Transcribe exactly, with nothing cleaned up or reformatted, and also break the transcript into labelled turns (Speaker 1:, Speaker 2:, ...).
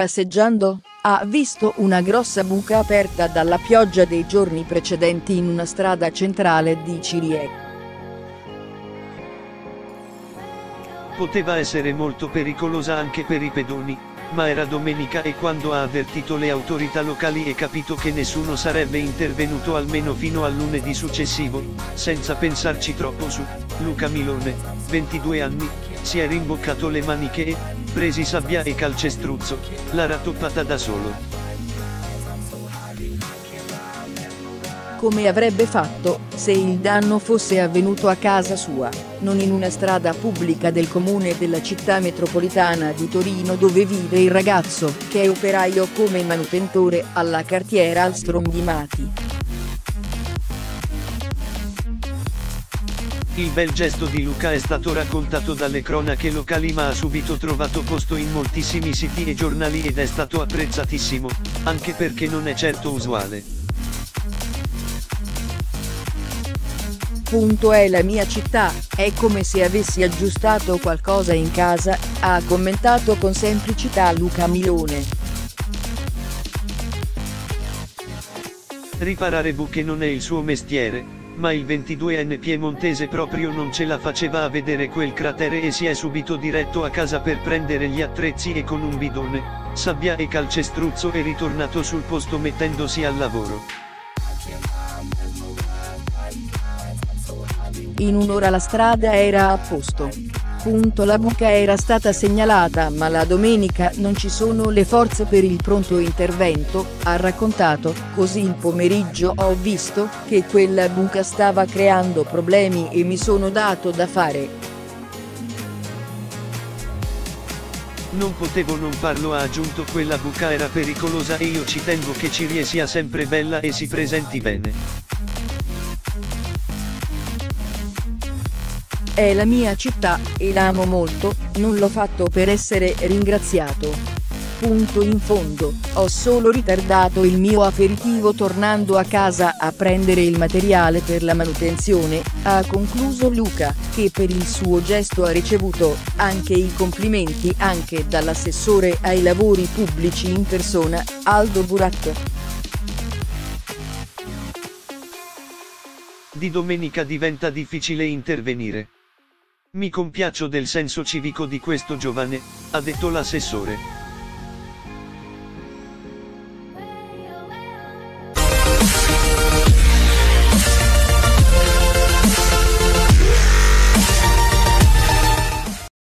Speaker 1: Passeggiando, ha visto una grossa buca aperta dalla pioggia dei giorni precedenti in una strada centrale di Cirie.
Speaker 2: Poteva essere molto pericolosa anche per i pedoni, ma era domenica e quando ha avvertito le autorità locali e capito che nessuno sarebbe intervenuto almeno fino al lunedì successivo, senza pensarci troppo su, Luca Milone, ventidue anni, si è rimboccato le maniche e, presi sabbia e calcestruzzo, l'ha rattoppata da solo.
Speaker 1: Come avrebbe fatto, se il danno fosse avvenuto a casa sua, non in una strada pubblica del comune della città metropolitana di Torino dove vive il ragazzo, che è operaio come manutentore alla cartiera Alstom di Mati.
Speaker 2: Il bel gesto di Luca è stato raccontato dalle cronache locali ma ha subito trovato posto in moltissimi siti e giornali ed è stato apprezzatissimo, anche perché non è certo usuale.
Speaker 1: Punto è la mia città, è come se avessi aggiustato qualcosa in casa, ha commentato con semplicità Luca Milone.
Speaker 2: Riparare buche non è il suo mestiere, ma il ventiduenne piemontese proprio non ce la faceva a vedere quel cratere e si è subito diretto a casa per prendere gli attrezzi e con un bidone, sabbia e calcestruzzo è ritornato sul posto mettendosi al lavoro.
Speaker 1: In un'ora la strada era a posto. Punto la buca era stata segnalata ma la domenica non ci sono le forze per il pronto intervento, ha raccontato, così il pomeriggio ho visto che quella buca stava creando problemi e mi sono dato da fare.
Speaker 2: Non potevo non farlo, ha aggiunto. Quella buca era pericolosa e io ci tengo che Cirie sia sempre bella e si presenti bene.
Speaker 1: È la mia città, e l'amo molto, non l'ho fatto per essere ringraziato. Punto in fondo, ho solo ritardato il mio aperitivo tornando a casa a prendere il materiale per la manutenzione, ha concluso Luca, che per il suo gesto ha ricevuto anche i complimenti anche dall'assessore ai lavori pubblici in persona, Aldo Buratto.
Speaker 2: Di domenica diventa difficile intervenire. Mi compiaccio del senso civico di questo giovane, ha detto l'assessore.